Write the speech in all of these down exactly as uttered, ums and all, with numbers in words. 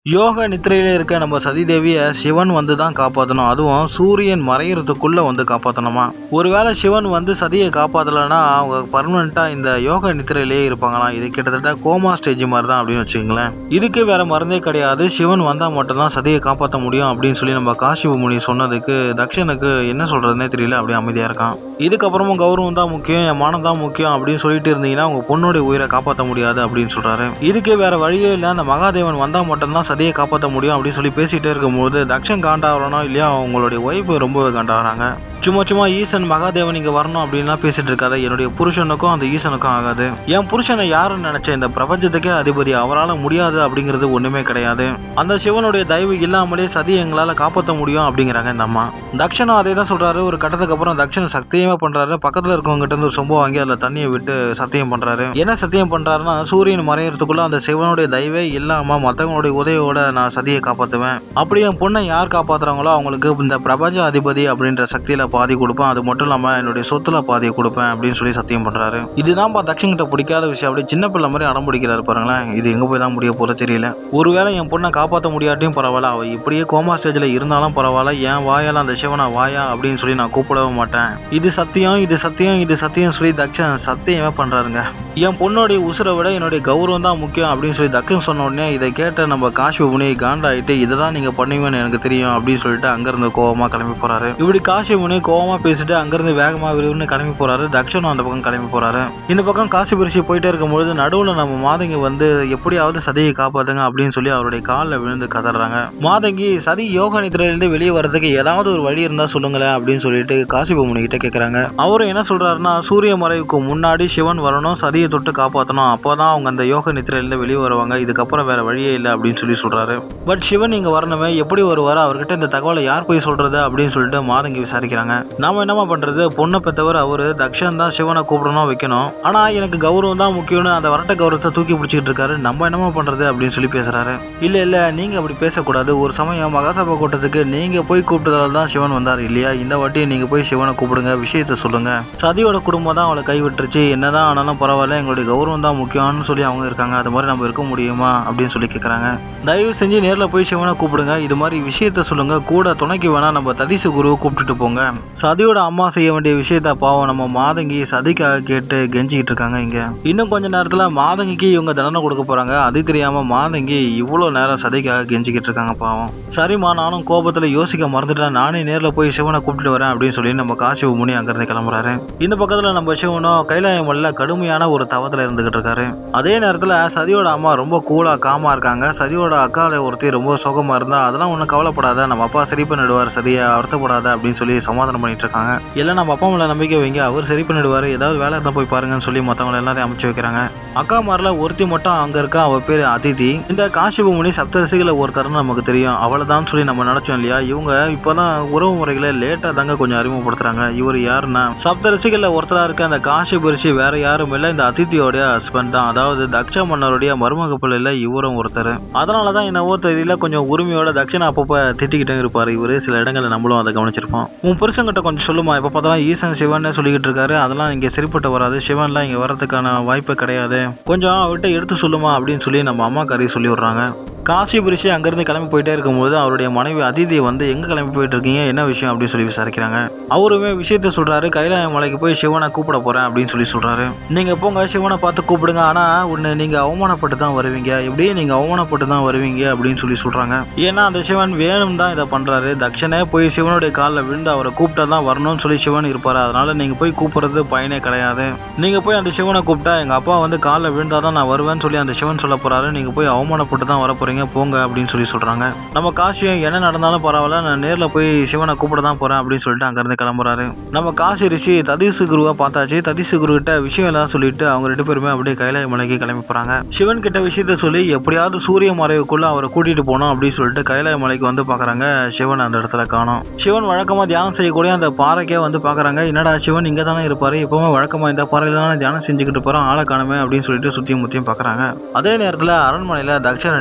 யோக நித்திரையில இருக்க நம்ம சதிதேவியை சிவன் வந்து தான் காப்பாற்றணும். அதுவும் சூரியன் மறையிறதுக்குள்ள வந்து காப்பாற்றணுமா? ஒருவேளை சிவன் வந்து சதியை காப்பாற்றலைன்னா அவங்க பர்மனெண்ட்டாக இந்த யோக நித்திரையிலேயே இருப்பாங்களாம். இது கிட்டத்தட்ட கோமா ஸ்டேஜ் மாதிரி தான் அப்படின்னு வச்சுக்கங்களேன். இதுக்கு வேற மருந்தே கிடையாது. சிவன் வந்தால் மட்டும்தான் சதியை காப்பாற்ற முடியும் அப்படின்னு சொல்லி நம்ம காசிப முனி சொன்னதுக்கு தக்ஷனுக்கு என்ன சொல்றதுன்னே தெரியல. அப்படியே அமைதியாக இருக்கான். இதுக்கப்புறமும் கௌரவம் தான் முக்கியம், என் மானம் தான் முக்கியம் அப்படின்னு சொல்லிட்டு இருந்தீங்கன்னா உங்க பொண்ணுடைய உயிரை காப்பாற்ற முடியாது அப்படின்னு சொல்றாரு. இதுக்கு வேற வழியே இல்லை, அந்த மகாதேவன் வந்தால் மட்டும்தான் சதியை காப்பாற்ற முடியும் அப்படின்னு சொல்லி பேசிட்டே இருக்கும்போது தக்ஷன் காண்டாவறனோ இல்லையா அவங்களுடைய ஒய்ஃப் ரொம்ப காண்டாகிறாங்க. சும்மா சும்மா ஈசன் மகாதேவன் இங்கே வரணும் அப்படின்லாம் பேசிட்டு இருக்காது. என்னுடைய புருஷனுக்கும் அந்த ஈசனுக்கும் ஆகாது. என் புருஷனை யாருன்னு நினைச்சேன், இந்த பிரபஞ்சத்துக்கே அதிபதி, அவரால் முடியாது அப்படிங்கிறது ஒன்றுமே கிடையாது. அந்த சிவனுடைய தயவு இல்லாமலே சதி எங்களால் காப்பாற்ற முடியும் அப்படிங்கிறாங்க இந்த அம்மா. தக்ஷனும் அதே தான் சொல்கிறாரு. ஒரு கட்டத்துக்கு அப்புறம் தக்ஷன் சத்தியமாக பண்ணுறாரு. பக்கத்தில் இருக்கவங்ககிட்ட இருந்து ஒரு சொம்பை வாங்கி அதில் தண்ணியை விட்டு சத்தியம் பண்ணுறாரு. என்ன சத்தியம் பண்ணுறாருன்னா, சூரியன் மறையிறதுக்குள்ள அந்த சிவனுடைய தயவே இல்லாமல் மற்றவங்களுடைய உதவியோட நான் சதியை காப்பாற்றுவேன். அப்படி என் பொண்ணை யார் காப்பாற்றுறாங்களோ அவங்களுக்கு இந்த பிரபஞ்ச அதிபதி அப்படின்ற சக்தியில் பாதி கொடுப்பேன். அது மட்டும் இல்லாமல் என்னுடைய சொத்துல பாதியை கொடுப்பேன் அப்படின்னு சொல்லி சத்தியம் பண்ணுறாரு. இதுதான் தக்ஷன் கிட்ட பிடிக்காத விஷயம். அப்படி சின்ன பிள்ளை மாதிரி அடம் பிடிக்கிறாரு பாருங்களேன். இது எங்கே போய் தான் முடிய போகிற தெரியல. ஒருவேளை என் பொண்ணை காப்பாற்ற முடியாட்டியும் பரவாயில்ல, அவள் இப்படியே கோமா ஸ்டேஜில் இருந்தாலும் பரவாயில்ல, என் வாயால் அந்த சிவனை வாயா அப்படின்னு சொல்லி நான் கூப்பிடவே மாட்டேன். இது சத்தியம், இது சத்தியம், இது சத்தியம் சொல்லி தக்ஷன் சத்தியமே பண்ணுறாருங்க. என் பொண்ணுடைய உசுரை விட என்னுடைய கௌரவம் தான் முக்கியம் அப்படின்னு சொல்லி தக்ஷன் சொன்ன உடனே இதை கேட்ட நம்ம காசிப முனி காண்டாயிட்டு, இதை தான் நீங்கள் பண்ணுவீங்கன்னு எனக்கு தெரியும் அப்படின்னு சொல்லிட்டு அங்கேருந்து கோவமாக கிளம்பி போகிறாரு. இப்படி காசிப முனி கோவமாக பேசிட்டு அங்கேருந்து வேகமாக விரைவுன்னு கிளம்பி போகிறாரு. தக்ஷனும் அந்த பக்கம் கிளம்பி போகிறாரு. இந்த பக்கம் காசி பிரிச்சு போயிட்டே இருக்கும்பொழுது நடுவில் நம்ம மாதங்கி வந்து எப்படியாவது சதியை காப்பாற்றுங்க அப்படின்னு சொல்லி அவருடைய காலில் விழுந்து கதறாங்க. மாதங்கி சதி யோக நிதிரையிலேருந்து வெளியே வரதுக்கு ஏதாவது ஒரு வழி இருந்தால் சொல்லுங்களேன் அப்படின்னு சொல்லிட்டு காசிப முனி கிட்ட கேட்குறாங்க. அவரும் என்ன சொல்கிறாருன்னா, சூரிய மறைவுக்கு முன்னாடி சிவன் வரணும், சதியை தொட்டு காப்பாற்றணும், அப்போ தான் அவங்க அந்த யோக நிதிரையிலேருந்து வெளியே வருவாங்க, இதுக்கப்புறம் வேற வழியே இல்லை அப்படின்னு சொல்லி சொல்கிறாரு. பட் சிவன் இங்கே வரணுமே, எப்படி வருவார், அவர்கிட்ட இந்த தகவலை யார் போய் சொல்கிறது அப்படின்னு சொல்லிட்டு மாதங்கி விசாரிக்கிறாங்க. நாம என்னமா பண்றது, பொண்ணை பெற்றவர் அவரு, தக்ஷன் தான் சிவனை கூப்பிடணும் வைக்கணும், ஆனா எனக்கு கௌரவம் தான் முக்கியம்னு அந்த வரட்ட கௌரவத்தை தூக்கி பிடிச்சிட்டு இருக்காரு, நம்ம என்னமா பண்றது அப்படின்னு சொல்லி பேசுறாரு. இல்ல இல்ல நீங்க அப்படி பேசக்கூடாது, ஒரு சமயம் மகாசபா கூட்டத்துக்கு நீங்க போய் கூப்பிட்டதால தான் சிவன் வந்தார் இல்லையா, இந்த வாட்டி நீங்க போய் சிவனை கூப்பிடுங்க, விஷயத்த சொல்லுங்க, சதியோட குடும்பம் தான் அவளை கைவிட்டுருச்சு, என்னதான் ஆனாலும் பரவாயில்ல, எங்களுடைய கௌரவம் தான் முக்கியம்னு சொல்லி அவங்க இருக்காங்க, அது மாதிரி நம்ம இருக்க முடியுமா அப்படின்னு சொல்லி கேட்கறாங்க. தயவு செஞ்சு நேரில் போய் சிவனை கூப்பிடுங்க, இது மாதிரி விஷயத்த சொல்லுங்க, கூட துணைக்கு வேணா நம்ம ததிசு குருவை கூப்பிட்டுட்டு போங்க. சதியோட அம்மா செய்ய வேண்டிய விஷயத்த பாவம் நம்ம மாதங்கி சதிக்காக கேட்டு கெஞ்சிக்கிட்டு இருக்காங்க. இங்க இன்னும் கொஞ்ச நேரத்துல மாதங்கிக்கு இவங்க தண்டனை கொடுக்க போறாங்க. அது தெரியாம மாதங்கி இவ்வளவு நேரம் சதிக்காக கெஞ்சிக்கிட்டு இருக்காங்க பாவம். சரிம்மா, நானும் கோபத்துல யோசிக்க மறந்துட்டேன், நானே நேரில் போய் சிவனை கூப்பிட்டு வரேன் அப்படின்னு சொல்லி நம்ம காசிப முனி அங்கிருந்து கிளம்புறாரு. இந்த பக்கத்துல நம்ம சிவனும் கைலாயமல்ல கடுமையான ஒரு தவத்துல இருந்துகிட்டு இருக்காரு. அதே நேரத்துல சதியோட அம்மா ரொம்ப கூலா காமா இருக்காங்க. சதியோட அக்கால ஒருத்தி ரொம்ப சோகமா இருந்தா, அதெல்லாம் ஒன்றும் கவலைப்படாத, நம்ம அப்பா சரி பண்ணிடுவார், சதியை வருத்தப்படாத அப்படின்னு சொல்லி சமாதானம் பண்ணிட்டு இருக்காங்க. எல்லாம் நம்ம அப்பா மேல நம்பிக்கை வைங்க, அவர் சரி பண்ணிடுவாரு, ஏதாவது வேலை இருந்தால் போய் பாருங்கன்னு சொல்லி மற்றவங்களை எல்லாத்தையும் அமைச்சு வைக்கிறாங்க. அக்கா மாரில ஒருத்தி மட்டும் அங்க இருக்கா, அவ பேர் அதிதி. இந்த காசிப முனி சப்தரிசிகளை ஒருத்தர்னு நமக்கு தெரியும், அவளை தான் சொல்லி நம்ம நினைச்சோம் இல்லையா. இவங்க இப்பதான் உறவு முறைகளை லேட்டா தாங்க கொஞ்சம் அறிமுகப்படுத்துறாங்க. இவர் யாருன்னா, சப்தரிசிகள்ல ஒருத்தரா இருக்க அந்த காசிப ரிஷி வேற யாரும் இல்லை, இந்த அதிதியோடைய ஹஸ்பண்ட் தான், அதாவது தக்ஷ மன்னருடைய மருமக பிள்ளைல இவரும் ஒருத்தர். அதனாலதான் என்னவோ தெரியல கொஞ்சம் உரிமையோட தக்ஷனை அப்பப்ப திட்டிக்கிட்டே இருப்பாரு இவரு. சில இடங்களை நம்மளும் அதை கவனிச்சிருப்போம். உன் புருஷங்கிட்ட கொஞ்சம் சொல்லுமா, இப்போ பார்த்தாலும் ஈசன் சிவன் சொல்லிக்கிட்டு இருக்காரு, அதெல்லாம் இங்கே சரிப்பட்டு வராது, சிவன்லாம் இங்கே வரதுக்கான வாய்ப்பு கிடையாது, கொஞ்சம் அவர்கிட்ட எடுத்து சொல்லுமா அப்படின்னு சொல்லி நம்ம அம்மா காரி சொல்லி விடுறாங்க. காசிப ரிஷி அங்கேருந்து கிளம்பி போயிட்டே இருக்கும்போது அவருடைய மனைவி அதிதி வந்து எங்கே கிளம்பி போயிட்டு இருக்கீங்க, என்ன விஷயம் அப்படின்னு சொல்லி விசாரிக்கிறாங்க. அவருமே விஷயத்த சொல்கிறாரு, கைலாய மலைக்கு போய் சிவனை கூப்பிட போகிறேன் அப்படின்னு சொல்லி சொல்கிறாரு. நீங்கள் போங்க, சிவனை பார்த்து கூப்பிடுங்க, ஆனால் ஒன்று நீங்கள் அவமானப்பட்டு தான் வருவீங்க, எப்படியே நீங்கள் அவமானப்பட்டு தான் வருவீங்க அப்படின்னு சொல்லி சொல்கிறாங்க. ஏன்னா அந்த சிவன் வேணும் தான் இதை பண்ணுறாரு, தக்ஷனே போய் சிவனுடைய காலில் விழுந்து அவரை கூப்பிட்டா தான் வரணும்னு சொல்லி சிவன் இருப்பார், அதனால் நீங்கள் போய் கூப்பிட்றது பயனே கிடையாது, நீங்கள் போய் அந்த சிவனை கூப்பிட்டா எங்கள் அப்பா வந்து காலில் விழுந்தால் தான் நான் வருவேன்னு சொல்லி அந்த சிவன் சொல்ல போகிறாரு, நீங்கள் போய் அவமானப்பட்டு தான் வர போகிறீங்க, போங்க அப்படின்னு சொல்லி சொல்றாங்க. நம்ம காசியும் என்ன நடந்தாலும் பரவாயில்ல, நான் நேரில் போய் சிவனை கூப்பிட தான் போறேன் அப்படின்னு சொல்லிட்டு அங்கிருந்து கிளம்புறாரு. நம்ம காசி ரிஷி ததிசு குருவை பார்த்தாச்சு. ததிசு குரு கிட்ட விஷயம் எல்லாம் சொல்லிட்டு அவங்க ரெண்டு பேருமே அப்படியே கைலாய மலைக்கு கிளம்பி போறாங்க. சிவன் கிட்ட விஷயத்த சொல்லி எப்படியாவது சூரிய மறைவுக்குள்ள அவரை கூட்டிட்டு போனோம் அப்படின்னு சொல்லிட்டு கைலாய மலைக்கு வந்து பாக்குறாங்க. சிவன் அந்த இடத்துல காணோம். சிவன் வழக்கமா தியானம் செய்யக்கூடிய அந்த பாறைக்கே வந்து பாக்குறாங்க. என்னடா சிவன் இங்க தானே இருப்பாரு, எப்பவுமே வழக்கமா இந்த பாறையில தானே தியானம் செஞ்சுக்கிட்டு போறோம், ஆளை காணுமே அப்படின்னு சொல்லிட்டு சுத்தியும் முத்தியும் பாக்குறாங்க. அதே நேரத்துல அரண்மனையில தக்ஷன் ரெண்டு பேரும் கூட்டிட்டு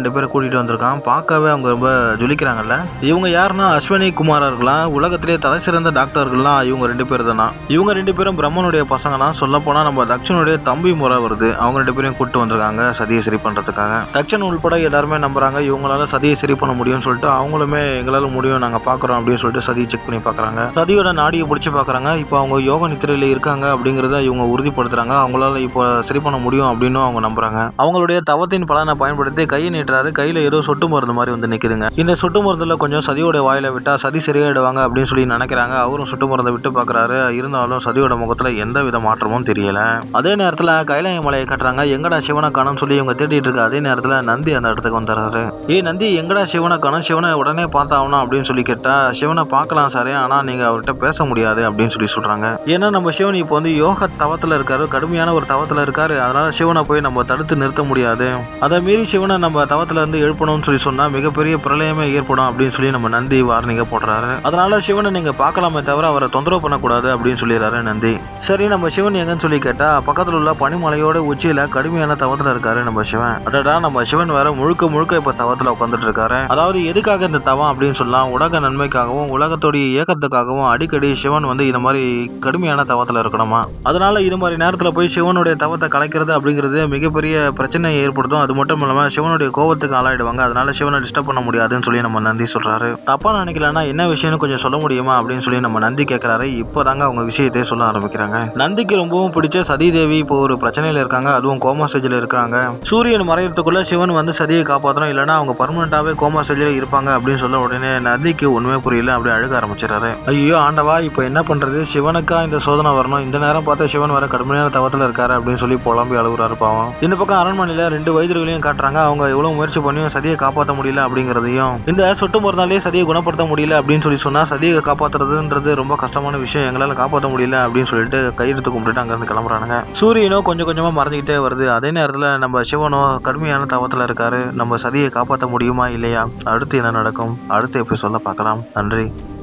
கூட்டிட்டு வந்திருக்கான். பார்க்கவே அவங்க ரொம்ப ஜொலிக்கிறாங்கல்ல. இவங்க யாருன்னா அஸ்வினி குமாரா இருக்கலாம். உலகத்திலே தலை சிறந்த டாக்டர்கள்லாம் இவங்க ரெண்டு பேர் தானா. இவங்க ரெண்டு பேரும் பிரம்மனுடைய பசங்கன்னா. சொல்ல போனா நம்ம தக்ஷனுடைய தம்பி முறை வருது. அவங்க ரெண்டு பேரையும் கூட்டு வந்திருக்காங்க சதியை சரி பண்றதுக்காக. தக்ஷன் உள்பட எல்லாருமே நம்புறாங்க இவங்களால சதியை சரி பண்ண முடியும்னு சொல்லிட்டு. அவங்களுமே எங்களால முடியும் நாங்க பாக்குறோம் அப்படின்னு சொல்லிட்டு சதியை செக் பண்ணி பாக்குறாங்க. சதியோட நாடியை பிடிச்சி பாக்குறாங்க. இப்போ அவங்க யோக நித்திரையில இருக்காங்க அப்படிங்கறத இவங்க உறுதிப்படுத்துறாங்க. அவங்களால இப்போ சரி பண்ண முடியும் அப்படின்னு அவங்க நம்புறாங்க. அவங்களுடைய தவத்தின் பலனை பயன்படுத்தி கையை நீட்டுறாரு. கையில ஏதோ சொட்டு மருந்து மாதிரி வந்து நிக்குதுங்க. இந்த சொட்டு மருந்துல கொஞ்சம் சதியோட வாயில விட்டா சதி சரியாயிடுவாங்க அப்படின்னு சொல்லி நினைக்கிறாங்க. அவரும் சொட்டு மருந்தை விட்டு பாக்குறாரு. இருந்தாலும் சதியோட முகத்துல எந்த வித மாற்றமும் தெரியல. அதே நேரத்துல கைலாய மலையை கட்டுறாங்க. எங்கடா சிவனை காணோம்னு சொல்லி இவங்க தேடிட்டு இருக்க அதே நேரத்துல நந்தி அந்த இடத்துக்கு வந்துடுறாரு. ஏ நந்தி, எங்கடா சிவனை காணோம், சிவனை உடனே பார்த்தாகணும் அப்படின்னு சொல்லி கேட்டா, சிவனை பார்க்கலாம் சார், ஆனா நீங்க அவர்கிட்ட பேச முடியாது அப்படின்னு சொல்லி சொல்றாங்க. ஏன்னா நம்ம சிவன் இப்போ வந்து யோக தவத்துல இருக்காரு, கடுமையான ஒரு தவத்துல இருக்காரு. அதனால சிவனை போய் நம்ம தடுத்து நிறுத்த முடியாது. அதை மீறி சிவனை நம்ம தவத்துல இருந்து எழுப்பணும்னு சொல்லி சொன்னா மிகப்பெரிய பிரளயமே ஏற்படும் அப்படின்னு சொல்லி நம்ம நந்தி வார்னிங்க போடுறாரு. அதனால சிவனை நீங்க பார்க்கலாமே தவிர அவரை தொந்தரவு பண்ணக்கூடாது அப்படின்னு சொல்லிடுறாரு நந்தி. சரி, நம்ம சிவன் எங்கன்னு சொல்லி கேட்டா, பக்கத்துல உள்ள பனிமலையோட உச்சியில கடுமையான தவத்துல இருக்காரு நம்ம சிவன். அடடா, நம்ம சிவன் வேற முழுக்க முழுக்க இப்ப தவத்துல உட்காந்துட்டு இருக்காரு. அதாவது எதுக்காக இந்த தவம் அப்படின்னு சொல்லலாம், உலக நன்மைக்காகவும் உலகத்தோடைய இயக்கத்துக்காகவும் அடிக்கடி சிவன் வந்து இந்த மாதிரி கடுமையான தவத்துல இருக்கணுமா. அதனால இது மாதிரி நேரத்துல போய் சிவனுடைய தவத்தை கலைக்கிறது அப்படிங்கிறது மிகப்பெரிய பிரச்சனையை ஏற்படுத்தும். அது மட்டும் இல்லாம சிவனுடைய கோபத்துக்கு ஆளாயிடுவாங்க. அதனால சிவனை டிஸ்டர்ப் பண்ண முடியாதுன்னு சொல்லி நம்ம நந்தி சொல்றாரு. தப்பா நினைக்கலன்னா என்ன விஷயம்னு கொஞ்சம் சொல்ல முடியுமா அப்படின்னு சொல்லி நம்ம நந்தி கேட்கிறாரு. இப்போதாங்க அவங்க விஷயத்தையே சொல்ல ஆரம்பிக்கிறாங்க. நந்திக்கு ரொம்பவும் பிடிச்ச சதி தேவி இப்போ ஒரு பிரச்சனையில இருக்காங்க. அதுவும் கோமா ஸ்டேஜில் இருக்காங்க. சூரியன் மறையறதுக்குள்ள சிவன் வந்து சதியை காப்பாற்றணும், இல்லைன்னா அவங்க பர்மனண்டாவே கோமா ஸ்டேஜில் இருப்பாங்க அப்படின்னு சொல்ல உடனே நந்திக்கு உண்மை புரியல. அப்படி அழுக ஆரம்பிச்சிடறாரு. ஐயோ ஆண்டவா, இப்போ என்ன பண்றது, சிவனுக்கா இந்த சோதனை வரணும், இந்த நேரம் பார்த்தா சிவன் வர கடுமையான தவத்தில் இருக்காரு அப்படின்னு சொல்லி புலம்பி அழுகுறாரு பாவம். இந்த பக்கம் அரண்மனையில ரெண்டு வைத்தியர்களையும் காட்டுறாங்க. அவங்க எவ்வளவு முயற்சி பண்ணியும் சதியை காப்பாற்ற முடியல அப்படிங்கிறதையும், இந்த சொட்டு மருந்தாலே சதியை குணப்படுத்த முடியல அப்படின்னு சொல்லி சொன்னா சதியை காப்பாற்றுறதுன்றது ரொம்ப கஷ்டமான விஷயம், எங்களால் காப்பாற்ற முடியல அப்படின்னு சொல்லிட்டு கையெடுத்து கும்பிட்டு அங்கிருந்து கிளம்புறானுங்க. சூரியனோ கொஞ்சம் கொஞ்சமா மறைஞ்சிக்கிட்டே வருது. அதே நேரத்தில் நம்ம சிவனோ கடுமையான தவத்தில் இருக்காரு. நம்ம சதியை காப்பாற்ற முடியுமா இல்லையா, அடுத்து என்ன நடக்கும், அடுத்து எப்படி சொல்ல பார்க்கலாம். நன்றி.